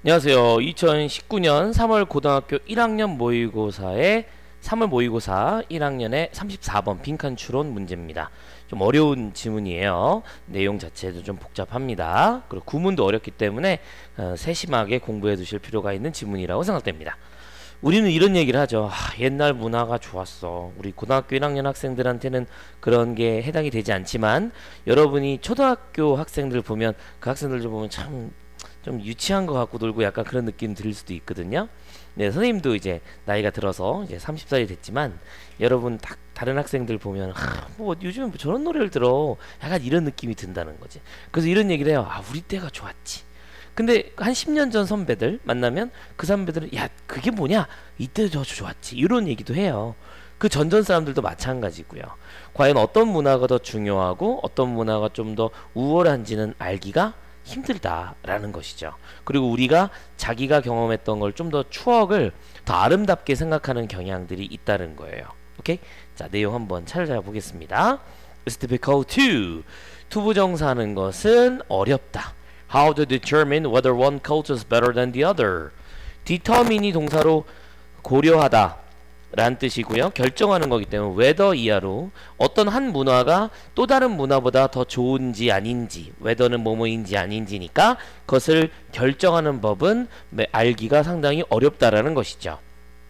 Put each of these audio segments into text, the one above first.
안녕하세요. 2019년 3월 고등학교 1학년 모의고사의 3월 모의고사 1학년의 34번 빈칸 추론 문제입니다. 좀 어려운 지문이에요. 내용 자체도 좀 복잡합니다. 그리고 구문도 어렵기 때문에 세심하게 공부해 두실 필요가 있는 지문이라고 생각됩니다. 우리는 이런 얘기를 하죠. 옛날 문화가 좋았어. 우리 고등학교 1학년 학생들한테는 그런 게 해당이 되지 않지만 여러분이 초등학교 학생들 보면 그 학생들 좀 보면 참 좀 유치한 것 같고 놀고 약간 그런 느낌 들릴 수도 있거든요. 네, 선생님도 이제 나이가 들어서 이제 30살이 됐지만 여러분 딱 다른 학생들 보면 뭐 요즘에 뭐 저런 노래를 들어 약간 이런 느낌이 든다는 거지. 그래서 이런 얘기를 해요. 우리 때가 좋았지. 근데 한 10년 전 선배들 만나면 그 선배들은 야 그게 뭐냐 이때 저 좋았지 이런 얘기도 해요. 그 전전 사람들도 마찬가지고요. 과연 어떤 문화가 더 중요하고 어떤 문화가 좀 더 우월한지는 알기가 힘들다라는 것이죠. 그리고 우리가 자기가 경험했던 걸 좀 더 추억을 더 아름답게 생각하는 경향들이 있다는 거예요. 오케이? 자, 내용 한번 찾아보겠습니다. It's difficult to. 투부정사하는 것은 어렵다. How to determine whether one culture is better than the other. determine이 동사로 고려하다 라는 뜻이고요. 결정하는 거기 때문에 whether 이하로 어떤 한 문화가 또 다른 문화보다 더 좋은지 아닌지 whether는 뭐뭐인지 아닌지니까 그것을 결정하는 법은 알기가 상당히 어렵다라는 것이죠.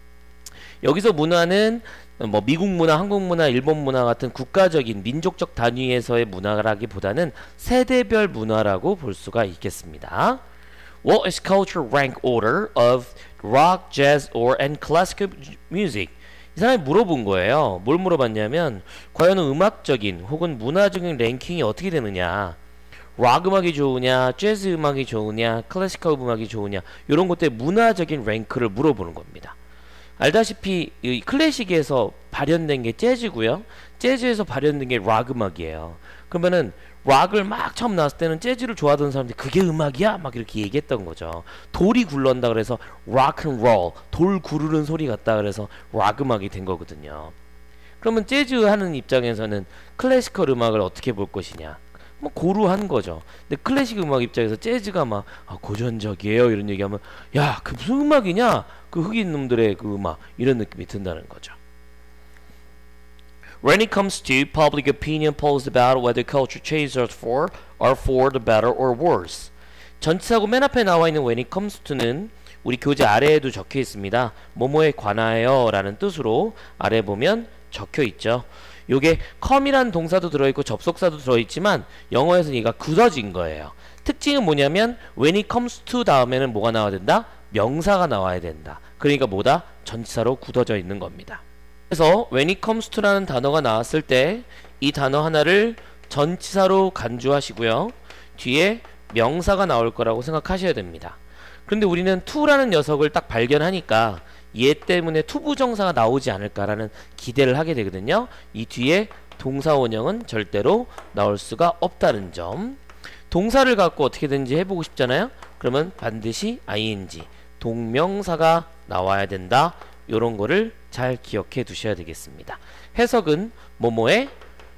여기서 문화는 뭐 미국 문화, 한국 문화, 일본 문화 같은 국가적인 민족적 단위에서의 문화라기보다는 세대별 문화라고 볼 수가 있겠습니다. What is culture rank order of rock, jazz, and classical music? 이 사람이 물어본 거예요. 뭘 물어봤냐면 과연 음악적인 혹은 문화적인 랭킹이 어떻게 되느냐, 락 음악이 좋으냐, 재즈 음악이 좋으냐, 클래시컬 음악이 좋으냐 이런 것들의 문화적인 랭크를 물어보는 겁니다. 알다시피 이 클래식에서 발현된 게 재즈고요. 재즈에서 발현된 게 락 음악이에요. 그러면은 락을 막 처음 나왔을 때는 재즈를 좋아하던 사람들이 그게 음악이야? 막 이렇게 얘기했던 거죠. 돌이 굴러온다 그래서 락앤롤, 돌 구르는 소리 같다 그래서 락 음악이 된 거거든요. 그러면 재즈 하는 입장에서는 클래시컬 음악을 어떻게 볼 것이냐? 뭐 고루한 거죠. 근데 클래식 음악 입장에서 재즈가 막 고전적이에요 이런 얘기하면 야, 그 무슨 음악이냐? 그 흑인 놈들의 그 음악 이런 느낌이 든다는 거죠. When it comes to public opinion polls about whether culture changes are for the better or worse. 전치사고 맨 앞에 나와 있는 when it comes to는 우리 교재 아래에도 적혀 있습니다. 뭐뭐에 관하여 라는 뜻으로 아래 보면 적혀 있죠. 요게 come이란 동사도 들어있고 접속사도 들어있지만 영어에서는 얘가 굳어진 거예요. 특징은 뭐냐면 when it comes to 다음에는 뭐가 나와야 된다? 명사가 나와야 된다. 그러니까 뭐다? 전치사로 굳어져 있는 겁니다. 그래서 when it comes to라는 단어가 나왔을 때 이 단어 하나를 전치사로 간주하시고요. 뒤에 명사가 나올 거라고 생각하셔야 됩니다. 그런데 우리는 to라는 녀석을 딱 발견하니까 얘 때문에 투부정사가 나오지 않을까라는 기대를 하게 되거든요. 이 뒤에 동사 원형은 절대로 나올 수가 없다는 점. 동사를 갖고 어떻게든지 해보고 싶잖아요. 그러면 반드시 ing, 동명사가 나와야 된다. 요런 거를 잘 기억해 두셔야 되겠습니다. 해석은 뭐뭐에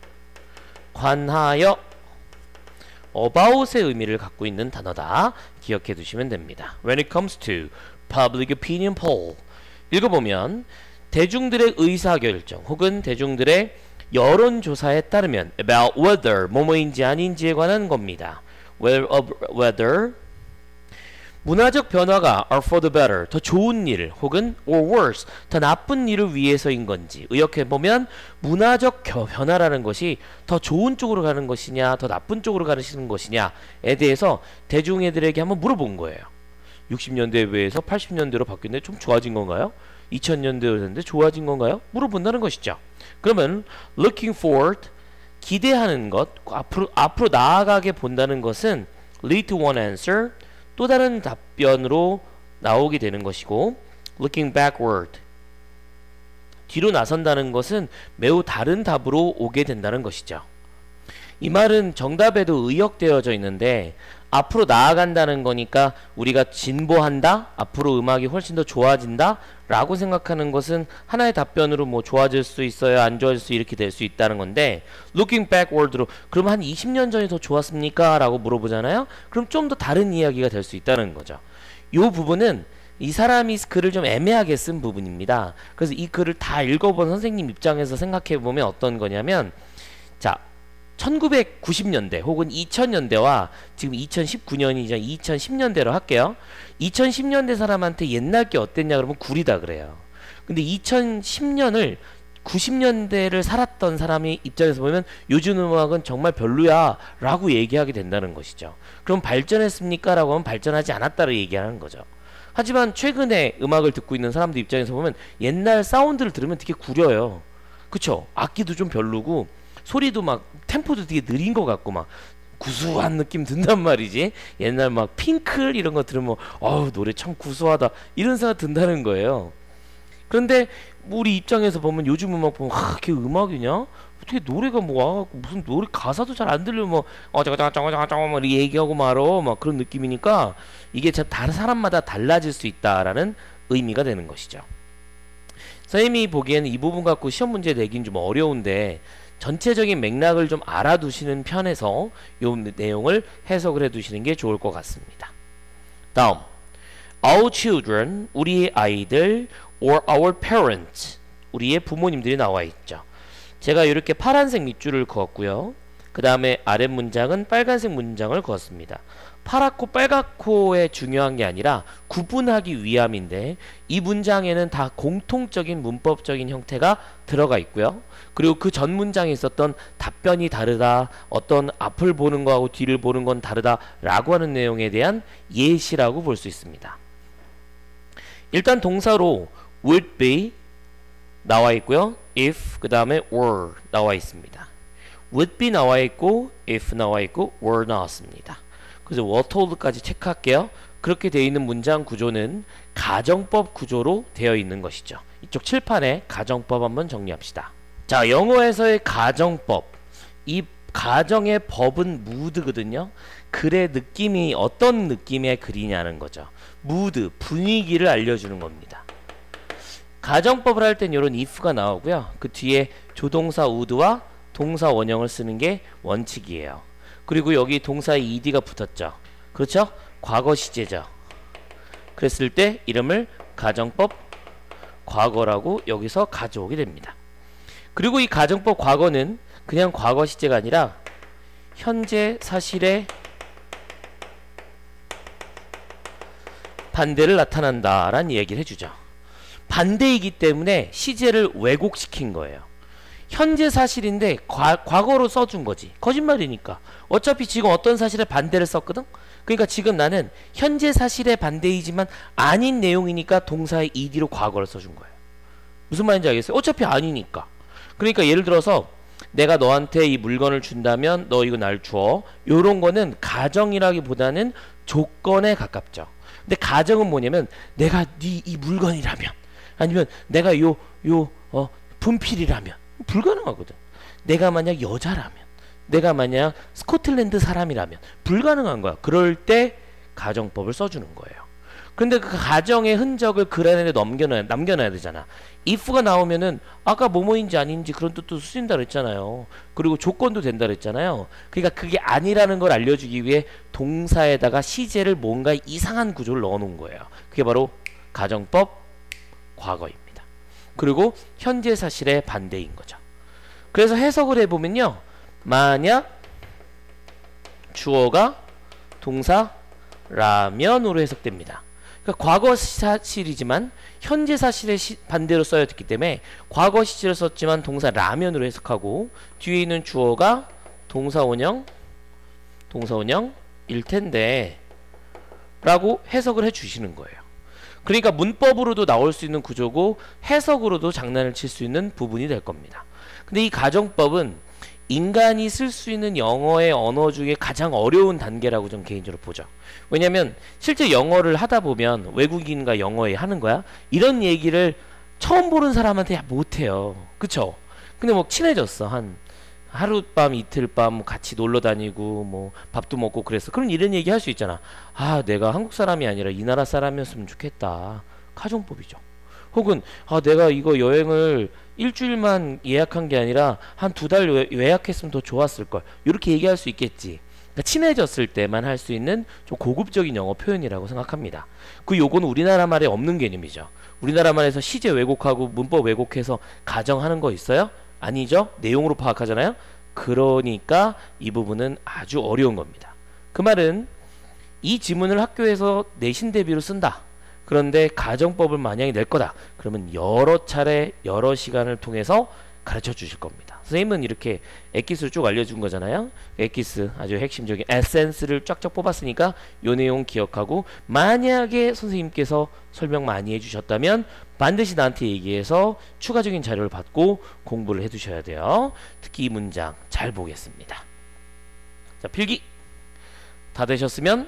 관하여 about의 의미를 갖고 있는 단어다. 기억해 두시면 됩니다. When it comes to public opinion poll. 읽어보면 대중들의 의사결정 혹은 대중들의 여론조사에 따르면 about whether 뭐뭐인지 아닌지에 관한 겁니다. whether 문화적 변화가 are for the better 더 좋은 일 혹은 or worse 더 나쁜 일을 위해서인 건지 의역해보면 문화적 변화라는 것이 더 좋은 쪽으로 가는 것이냐 더 나쁜 쪽으로 가는 것이냐에 대해서 대중애들에게 한번 물어본 거예요. 60년대에 비해서 80년대로 바뀌었는데 좀 좋아진 건가요? 2000년대로 됐는데 좋아진 건가요? 물어본다는 것이죠. 그러면 looking forward 기대하는 것 앞으로 나아가게 본다는 것은 lead to one answer 또 다른 답변으로 나오게 되는 것이고 looking backward 뒤로 나선다는 것은 매우 다른 답으로 오게 된다는 것이죠. 이 말은 정답에도 의역되어져 있는데 앞으로 나아간다는 거니까 우리가 진보한다? 앞으로 음악이 훨씬 더 좋아진다? 라고 생각하는 것은 하나의 답변으로 뭐 좋아질 수 있어요? 안 좋아질 수 이렇게 될 수 있다는 건데 looking backward로 그럼 한 20년 전이 더 좋았습니까? 라고 물어보잖아요? 그럼 좀 더 다른 이야기가 될 수 있다는 거죠. 요 부분은 이 사람이 글을 좀 애매하게 쓴 부분입니다. 그래서 이 글을 다 읽어본 선생님 입장에서 생각해보면 어떤 거냐면, 자, 1990년대 혹은 2000년대와 지금 2019년이죠. 2010년대로 할게요. 2010년대 사람한테 옛날 게 어땠냐 그러면 구리다 그래요. 근데 2010년을 90년대를 살았던 사람의 입장에서 보면 요즘 음악은 정말 별로야 라고 얘기하게 된다는 것이죠. 그럼 발전했습니까? 라고 하면 발전하지 않았다고 얘기하는 거죠. 하지만 최근에 음악을 듣고 있는 사람들 입장에서 보면 옛날 사운드를 들으면 되게 구려요. 그쵸? 악기도 좀 별로고 소리도 막 템포도 되게 느린 것 같고 막 구수한 느낌 든단 말이지. 옛날 막 핑클 이런 거 들으면 어우 노래 참 구수하다 이런 생각 든다는 거예요. 그런데 우리 입장에서 보면 요즘 음악 보면 그게 음악이냐? 어떻게 노래가 뭐 무슨 노래 가사도 잘 안 들려 뭐 어쩌고저쩌고저쩌고 막 이렇게 얘기하고 말어 막 그런 느낌이니까 이게 참 다른 사람마다 달라질 수 있다라는 의미가 되는 것이죠. 선생님이 보기에는 이 부분 갖고 시험 문제 내긴 좀 어려운데 전체적인 맥락을 좀 알아두시는 편에서 이 내용을 해석을 해두시는 게 좋을 것 같습니다. 다음, our children, 우리의 아이들, or our parents, 우리의 부모님들이 나와 있죠. 제가 이렇게 파란색 밑줄을 그었고요. 그 다음에 아랫 문장은 빨간색 문장을 그었습니다. 파랗고 빨갛고의 중요한 게 아니라 구분하기 위함인데 이 문장에는 다 공통적인 문법적인 형태가 들어가 있고요. 그리고 그 전 문장에 있었던 답변이 다르다, 어떤 앞을 보는 거하고 뒤를 보는 건 다르다 라고 하는 내용에 대한 예시라고 볼 수 있습니다. 일단 동사로 would be 나와 있고요. if 그 다음에 were 나와 있습니다. would be 나와 있고 if 나와 있고 were 나왔습니다. 그래서 were told까지 체크할게요. 그렇게 되어 있는 문장 구조는 가정법 구조로 되어 있는 것이죠. 이쪽 칠판에 가정법 한번 정리합시다. 자, 영어에서의 가정법, 이 가정의 법은 mood거든요. 글의 느낌이 어떤 느낌의 글이냐는 거죠. mood, 분위기를 알려주는 겁니다. 가정법을 할 땐 이런 if가 나오고요. 그 뒤에 조동사 would와 동사 원형을 쓰는 게 원칙이에요. 그리고 여기 동사의 ed가 붙었죠. 그렇죠? 과거 시제죠. 그랬을 때 이름을 가정법 과거라고 여기서 가져오게 됩니다. 그리고 이 가정법 과거는 그냥 과거 시제가 아니라 현재 사실의 반대를 나타난다 라는 얘기를 해주죠. 반대이기 때문에 시제를 왜곡시킨 거예요. 현재 사실인데 과거로 써준 거지. 거짓말이니까. 어차피 지금 어떤 사실의 반대를 썼거든? 그러니까 지금 나는 현재 사실의 반대이지만 아닌 내용이니까 동사의 ed로 과거를 써준 거예요. 무슨 말인지 알겠어요? 어차피 아니니까. 그러니까 예를 들어서 내가 너한테 이 물건을 준다면 너 이거 날 줘. 요런 거는 가정이라기보다는 조건에 가깝죠. 근데 가정은 뭐냐면 내가 네 이 물건이라면 아니면 내가 분필이라면 불가능하거든. 내가 만약 여자라면 내가 만약 스코틀랜드 사람이라면 불가능한 거야. 그럴 때 가정법을 써주는 거예요. 근데 그 가정의 흔적을 글 안에 남겨놔야 되잖아. if가 나오면은 아까 뭐뭐인지 아닌지 그런 뜻도 쓰인다 그랬잖아요. 그리고 조건도 된다 그랬잖아요. 그러니까 그게 아니라는 걸 알려주기 위해 동사에다가 시제를 뭔가 이상한 구조를 넣어 놓은 거예요. 그게 바로 가정법 과거입니다. 그리고 현재 사실의 반대인 거죠. 그래서 해석을 해보면요. 만약 주어가 동사 라면으로 해석됩니다. 그러니까 과거 사실이지만 현재 사실의 반대로 써야 됐기 때문에 과거 시제를 썼지만 동사 라면으로 해석하고 뒤에 있는 주어가 동사 원형일 텐데 라고 해석을 해주시는 거예요. 그러니까 문법으로도 나올 수 있는 구조고 해석으로도 장난을 칠 수 있는 부분이 될 겁니다. 근데 이 가정법은 인간이 쓸 수 있는 영어의 언어 중에 가장 어려운 단계라고 좀 개인적으로 보죠. 왜냐면 실제 영어를 하다 보면 외국인과 영어에 하는 거야? 이런 얘기를 처음 보는 사람한테 못해요. 그쵸? 근데 뭐 친해졌어. 한 하룻밤 이틀밤 같이 놀러 다니고 뭐 밥도 먹고 그랬어. 그럼 이런 얘기 할 수 있잖아. 아, 내가 한국 사람이 아니라 이 나라 사람이었으면 좋겠다. 가정법이죠. 혹은 아, 내가 이거 여행을 일주일만 예약한 게 아니라 한 2달 예약했으면 더 좋았을걸. 이렇게 얘기할 수 있겠지. 그러니까 친해졌을 때만 할 수 있는 좀 고급적인 영어 표현이라고 생각합니다. 그 요거는 우리나라 말에 없는 개념이죠. 우리나라 말에서 시제 왜곡하고 문법 왜곡해서 가정하는 거 있어요? 아니죠. 내용으로 파악하잖아요. 그러니까 이 부분은 아주 어려운 겁니다. 그 말은 이 지문을 학교에서 내신 대비로 쓴다. 그런데 가정법을 만약에 낼 거다. 그러면 여러 차례 여러 시간을 통해서 가르쳐 주실 겁니다. 선생님은 이렇게 엑기스를 쭉 알려준 거잖아요. 엑기스 아주 핵심적인 에센스를 쫙쫙 뽑았으니까 요 내용 기억하고, 만약에 선생님께서 설명 많이 해주셨다면 반드시 나한테 얘기해서 추가적인 자료를 받고 공부를 해두셔야 돼요. 특히 이 문장 잘 보겠습니다. 자, 필기 다 되셨으면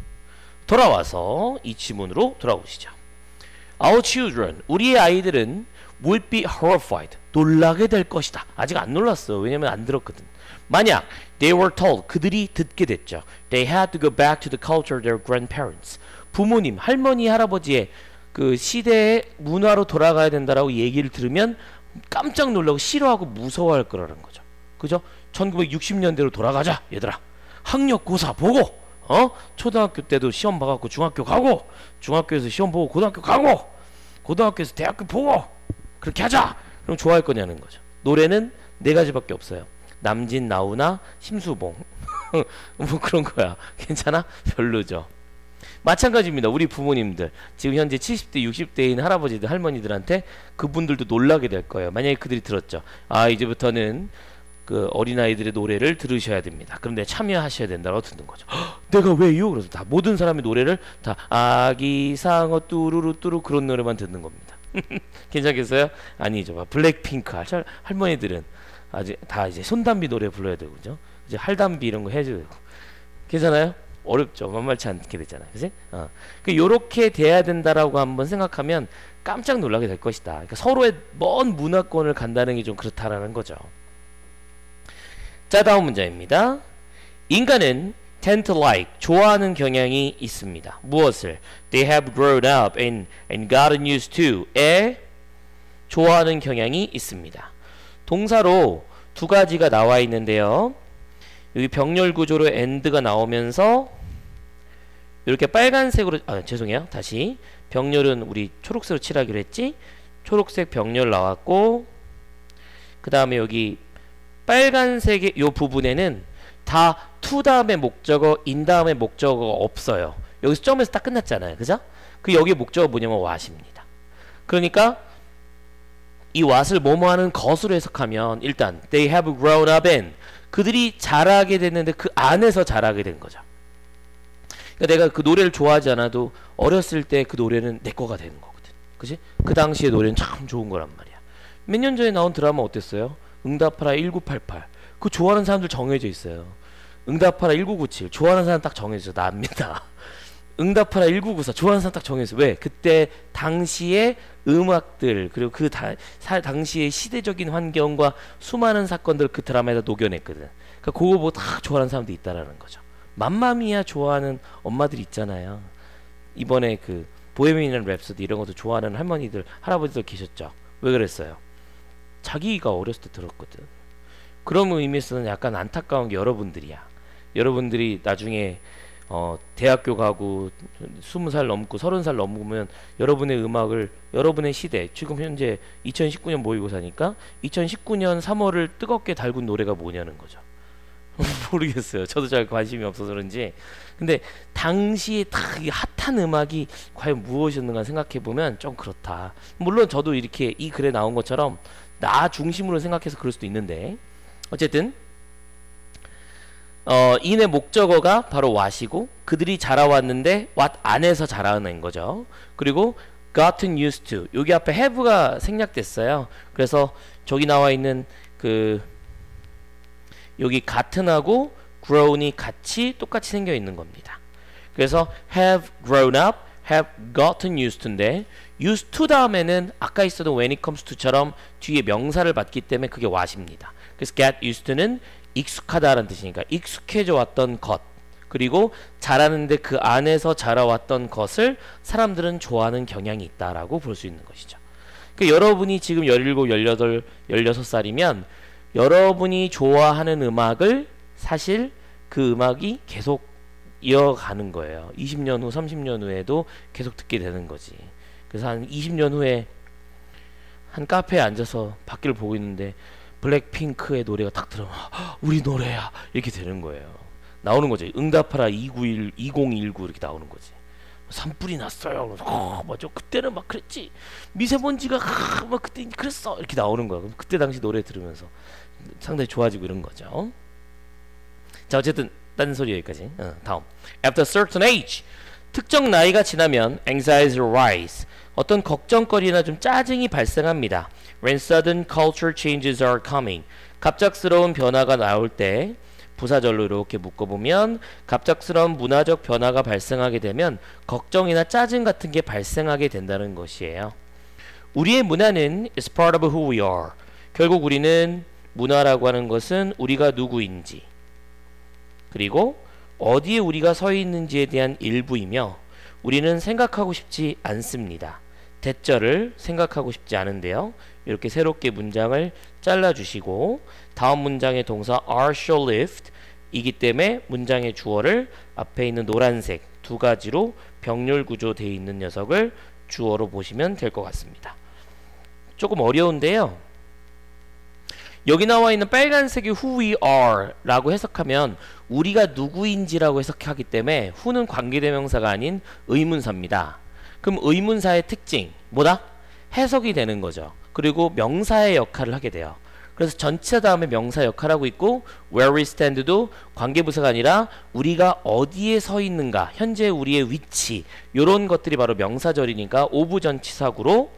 돌아와서 이 지문으로 돌아오시죠. Our children, 우리의 아이들은 will be horrified, 놀라게 될 것이다. 아직 안 놀랐어. 왜냐면 안 들었거든. 만약 they were told, 그들이 듣게 됐죠. They had to go back to the culture of their grandparents, 부모님, 할머니, 할아버지의 그 시대의 문화로 돌아가야 된다라고 얘기를 들으면 깜짝 놀라고 싫어하고 무서워할 거라는 거죠. 그죠? 1960년대로 돌아가자 얘들아. 학력고사 보고 초등학교 때도 시험 봐갖고 중학교 가고, 중학교에서 시험 보고 고등학교 가고, 고등학교에서 대학교 보고, 그렇게 하자. 그럼 좋아할 거냐는 거죠. 노래는 네 가지밖에 없어요. 남진, 나훈아, 심수봉. 뭐 그런 거야. 괜찮아? 별로죠. 마찬가지입니다. 우리 부모님들 지금 현재 70대 60대인 할아버지들 할머니들한테 그분들도 놀라게 될 거예요. 만약에 그들이 들었죠. 아, 이제부터는 그 어린아이들의 노래를 들으셔야 됩니다. 그런데 참여하셔야 된다고 듣는 거죠. 내가 왜요? 그래서 다 모든 사람의 노래를 다 아기상어 뚜루루 뚜루 그런 노래만 듣는 겁니다. 괜찮겠어요? 아니죠. 블랙핑크 할머니들은 아직 다 이제 손담비 노래 불러야 되고, 그죠? 이제 할담비 이런 거 해줘야 되고. 괜찮아요? 어렵죠. 만만치 않게 되잖아요. 그지? 요렇게 돼야 된다라고 한번 생각하면 깜짝 놀라게 될 것이다. 그러니까 서로의 먼 문화권을 간다는 게 좀 그렇다라는 거죠. 자, 다음 문제입니다. 인간은 tend to like, 좋아하는 경향이 있습니다. 무엇을? They have grown up and gotten used to에 좋아하는 경향이 있습니다. 동사로 두 가지가 나와 있는데요. 여기 병렬 구조로 and가 나오면서 이렇게 빨간색으로, 죄송해요. 다시. 병렬은 우리 초록색으로 칠하기로 했지? 초록색 병렬 나왔고, 그 다음에 여기 빨간색의 요 부분에는 다 to 다음에 목적어, in 다음에 목적어가 없어요. 여기서 점에서 딱 끝났잖아요. 그죠? 그 여기 목적어 뭐냐면 what입니다. 그러니까 이 what을 뭐뭐 하는 것으로 해석하면 일단 they have grown up in, 그들이 자라게 됐는데 그 안에서 자라게 된 거죠. 그러니까 내가 그 노래를 좋아하지 않아도 어렸을 때 그 노래는 내 거가 되는 거거든. 그지? 그 당시의 노래는 참 좋은 거란 말이야. 몇 년 전에 나온 드라마 어땠어요? 응답하라 1988. 그거 좋아하는 사람들 정해져 있어요. 응답하라 1997. 좋아하는 사람 딱 정해져 있어요. 나입니다. 응답하라 1994. 좋아하는 사람 딱 정해져 있어요. 왜? 그때 당시의 음악들, 그리고 그 당시의 시대적인 환경과 수많은 사건들 그 드라마에다 녹여냈거든. 그러니까 그거 보고 다 좋아하는 사람도 있다라는 거죠. 맘마미아 좋아하는 엄마들 있잖아요. 이번에 그 보헤미안 랩소디 이런 것도 좋아하는 할머니들, 할아버지들 계셨죠. 왜 그랬어요? 자기가 어렸을 때 들었거든. 그런 의미에서는 약간 안타까운 게 여러분들이야. 여러분들이 나중에 대학교 가고 20살 넘고 30살 넘으면 여러분의 음악을, 여러분의 시대, 지금 현재 2019년 모의고사니까 2019년 3월을 뜨겁게 달군 노래가 뭐냐는 거죠. 모르겠어요. 저도 잘 관심이 없어서 그런지. 근데 당시에 딱 핫한 음악이 과연 무엇이었는가 생각해보면 좀 그렇다. 물론 저도 이렇게 이 글에 나온 것처럼 나 중심으로 생각해서 그럴 수도 있는데, 어쨌든 인의 목적어가 바로 what이고, 그들이 자라왔는데 what 안에서 자라는 거죠. 그리고 gotten used to, 여기 앞에 have가 생략됐어요. 그래서 저기 나와 있는 그 여기 gotten하고 grown이 같이 똑같이 생겨 있는 겁니다. 그래서 have grown up, have gotten used to인데 used to 다음에는 아까 있었던 when it comes to처럼 뒤에 명사를 받기 때문에 그게 what입니다. 그래서 get used to는 익숙하다라는 뜻이니까 익숙해져 왔던 것, 그리고 자라는데 그 안에서 자라왔던 것을 사람들은 좋아하는 경향이 있다라고 볼 수 있는 것이죠. 그러니까 여러분이 지금 17, 18, 16살이면 여러분이 좋아하는 음악을 사실 그 음악이 계속 이어가는 거예요. 20년 후, 30년 후에도 계속 듣게 되는 거지. 그래서 한 20년 후에 한 카페에 앉아서 밖을 보고 있는데 블랙핑크의 노래가 딱 들어오면 우리 노래야 이렇게 되는 거예요. 나오는 거죠. 응답하라 2019 이렇게 나오는 거지. 산불이 났어요. 맞아. 그때는 막 그랬지. 미세먼지가 막 그때 그랬어. 이렇게 나오는 거야. 그럼 그때 당시 노래 들으면서 상당히 좋아지고 이런 거죠. 자, 어쨌든 딴 소리 여기까지. 다음. After a certain age. 특정 나이가 지나면 anxiety rise. 어떤 걱정거리나 좀 짜증이 발생합니다. When sudden culture changes are coming. 갑작스러운 변화가 나올 때 부사절로 이렇게 묶어보면 갑작스러운 문화적 변화가 발생하게 되면 걱정이나 짜증 같은 게 발생하게 된다는 것이에요. 우리의 문화는 is part of who we are. 결국 우리는 문화라고 하는 것은 우리가 누구인지 그리고 어디에 우리가 서 있는지에 대한 일부이며 우리는 생각하고 싶지 않습니다. 대절을 생각하고 싶지 않은데요. 이렇게 새롭게 문장을 잘라주시고 다음 문장의 동사 are short-lived 이기 때문에 문장의 주어를 앞에 있는 노란색 두 가지로 병렬 구조되어 있는 녀석을 주어로 보시면 될 것 같습니다. 조금 어려운데요. 여기 나와 있는 빨간색이 who we are 라고 해석하면 우리가 누구인지라고 해석하기 때문에 who는 관계대명사가 아닌 의문사입니다. 그럼 의문사의 특징 뭐다? 해석이 되는 거죠. 그리고 명사의 역할을 하게 돼요. 그래서 전치사 다음에 명사 역할하고 있고 where we stand도 관계부사가 아니라 우리가 어디에 서 있는가 현재 우리의 위치 이런 것들이 바로 명사절이니까 오부전치사구로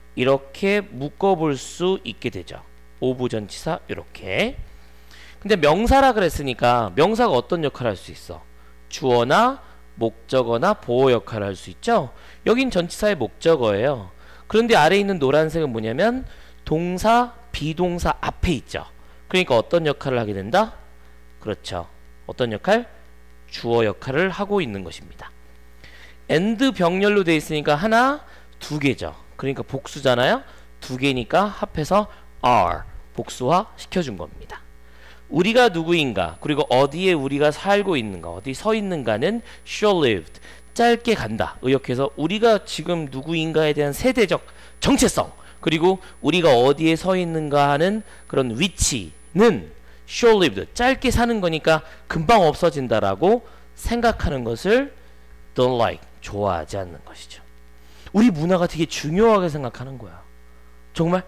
이렇게 묶어볼 수 있게 되죠. 오부전치사 이렇게. 근데 명사라 그랬으니까 명사가 어떤 역할을 할 수 있어? 주어나 목적어나 보호 역할을 할 수 있죠. 여긴 전치사의 목적어예요. 그런데 아래에 있는 노란색은 뭐냐면 동사, 비동사 앞에 있죠. 그러니까 어떤 역할을 하게 된다? 그렇죠. 어떤 역할? 주어 역할을 하고 있는 것입니다. and 병렬로 되어 있으니까 하나, 두 개죠. 그러니까 복수잖아요. 두 개니까 합해서 are 복수화 시켜준 겁니다. 우리가 누구인가 그리고 어디에 우리가 살고 있는가 어디 서 있는가는 short-lived 짧게 간다. 의역해서 우리가 지금 누구인가에 대한 세대적 정체성 그리고 우리가 어디에 서 있는가 하는 그런 위치는 short-lived 짧게 사는 거니까 금방 없어진다라고 생각하는 것을 don't like 좋아하지 않는 것이죠. 우리 문화가 되게 중요하게 생각하는 거야. 정말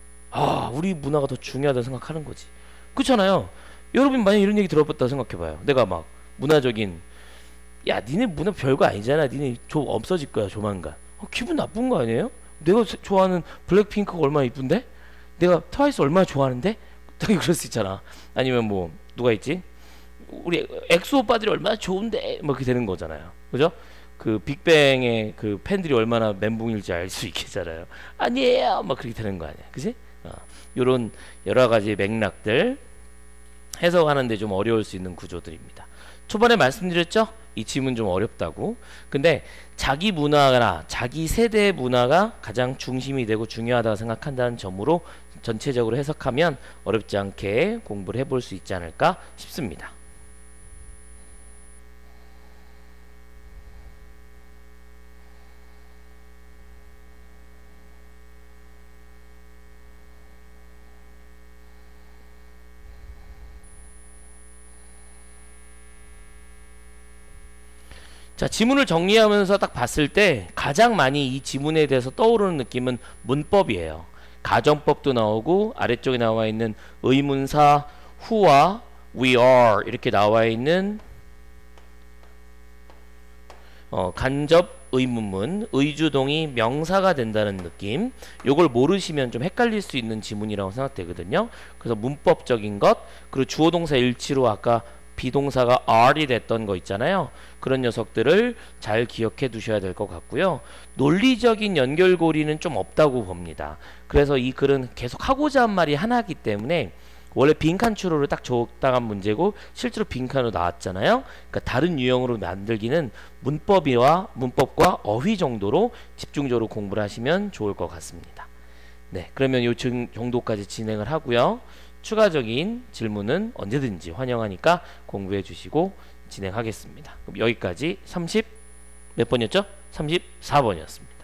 우리 문화가 더 중요하다고 생각하는 거지. 그렇잖아요. 여러분 만약 이런 얘기 들어봤다 생각해봐요. 내가 막 문화적인 야 니네 문화 별거 아니잖아. 니네 좀 없어질 거야 조만간. 기분 나쁜 거 아니에요? 내가 좋아하는 블랙핑크가 얼마나 이쁜데? 내가 트와이스 얼마나 좋아하는데? 되게 그럴 수 있잖아. 아니면 뭐 누가 있지? 우리 엑소 오빠들이 얼마나 좋은데? 뭐 그렇게 되는 거잖아요. 그죠? 그 빅뱅의 그 팬들이 얼마나 멘붕일지 알 수 있겠잖아요. 아니에요. 막 그렇게 되는 거 아니야. 그지? 요런 여러 가지 맥락들 해석하는데 좀 어려울 수 있는 구조들입니다. 초반에 말씀드렸죠? 이 지문 좀 어렵다고. 근데 자기 문화나 자기 세대의 문화가 가장 중심이 되고 중요하다고 생각한다는 점으로 전체적으로 해석하면 어렵지 않게 공부를 해볼 수 있지 않을까 싶습니다. 자, 지문을 정리하면서 딱 봤을 때 가장 많이 이 지문에 대해서 떠오르는 느낌은 문법이에요. 가정법도 나오고 아래쪽에 나와 있는 의문사 who와 we are 이렇게 나와 있는 간접 의문문, 의주동이 명사가 된다는 느낌. 요걸 모르시면 좀 헷갈릴 수 있는 지문이라고 생각되거든요. 그래서 문법적인 것, 그리고 주어 동사 일치로 아까 비동사가 are이 됐던 거 있잖아요. 그런 녀석들을 잘 기억해 두셔야 될 것 같고요. 논리적인 연결고리는 좀 없다고 봅니다. 그래서 이 글은 계속 하고자 한 말이 하나이기 때문에 원래 빈칸 추로를 딱 적당한 문제고 실제로 빈칸으로 나왔잖아요. 그러니까 다른 유형으로 만들기는 문법과 어휘 정도로 집중적으로 공부를 하시면 좋을 것 같습니다. 네, 그러면 요 정도까지 진행을 하고요. 추가적인 질문은 언제든지 환영하니까 공부해 주시고 진행하겠습니다. 그럼 여기까지 30 몇 번이었죠? 34번이었습니다.